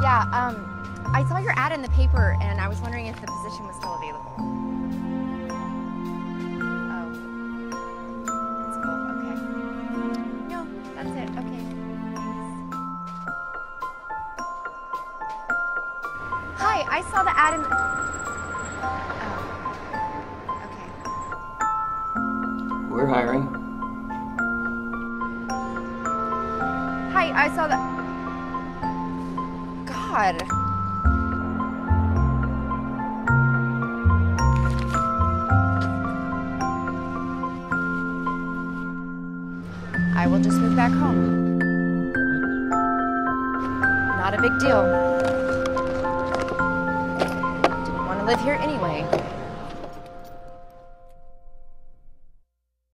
Yeah, I saw your ad in the paper and I was wondering if the position was still available. Oh. It's full, okay. No, that's it, okay. Thanks. Hi, I saw the ad in the... Oh. Okay. We're hiring. Hi, I saw the... God. I will just move back home. Not a big deal. Didn't want to live here anyway.